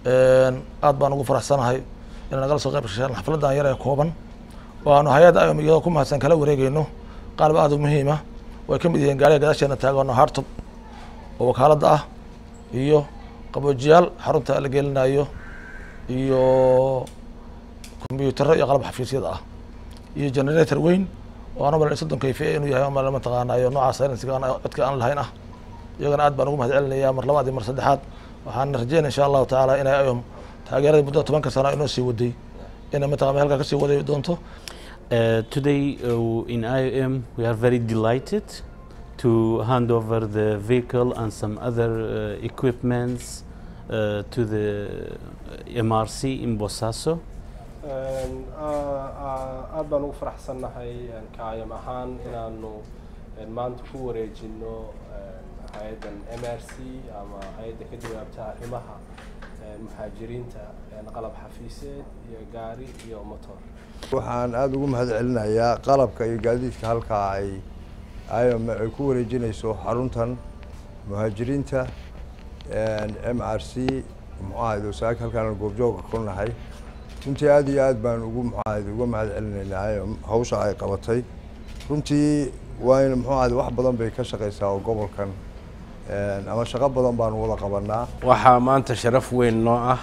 aad baan ugu faraxsanahay in nagala soo qayb gashay xafladan yar ee kooban waanu hay'adda IOM iyadoo ku mahadsan kala wareegayno qalab aad u muhiim ah way ka mid yihiin gaariga gadaasheena taagan hardtop oo wakaaladda ah iyo qaboojiyaal xarunta la gelinayo iyo kombiyuutarro iyo qalab xafiisyada ah iyo generator weyn oo aan umaleyn 30 kayfiye inuu yahay ama lama taqaanayo nooca silence-ga codka aan lahayn ah iyagana aad baan ugu mahadcelinayaa mar labaad iyo mar saddexaad waxaan rajeynayaa insha Allah taala inay IOM taageerada muddo 10 sano inoo sii waday inay mataqaana halka ka sii waday doonto. Today in IOM we are very delighted to hand over the vehicle and some other equipments to the MRC in Bosaso. aad baan ugu faraxsanahay IOM ahaan inaanu maanta ku wareejino hay'adan MRC ama hay'adda ka jawaabta arrimaha muhaajiriinta qalab xafiiseed iyo gaari iyo motor. waxaan aad ugu mahadcelinayaa qalabka iyo gaadiidka halka ay IOM ay ku wareejinayso xaruntan muhaajiriinta MRC muxaayado saak halkaan goobjoog ku nahay runtii aad iyo aad baan ugu mahadcelinaynaa IOM hawsha ay qabatay runtii waana muxaayado wax badan bay ka shaqeysaa oo gobolkan ama shaqo badan baan wada qabanaa. waxaa maanta sharaf weyn noo ah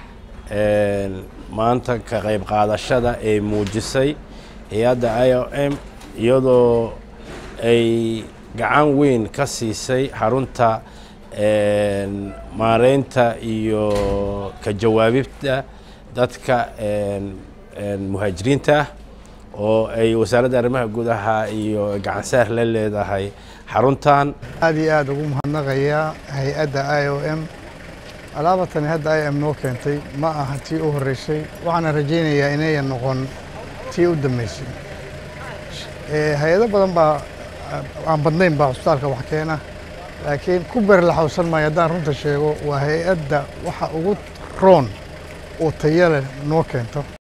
maanta ka qayb qaadashada ay muujisay hay'adda IOM iyadoo ay gacan weyn ka siisay xarunta maareynta iyo ka jawaabidda dadka muhaajiriinta oo ay wasaaradda arrimaha gudaha iyo gacan saar la leedahay xaruntan. aad iyo aad ugu mahadnaqayaa hay'adda IOM alaabatan hadda IOM noo keentay ma aha tii u horeysay waxaan rajeynayaa inay noqon tii u dhameysay hay'ado badan baa aan badnayn baa hospitaalka wax keena laakiin ku ber la xawsan ma haddaan runta sheego waa hay'adda waxa ugu roon oo tayo leh noo keento.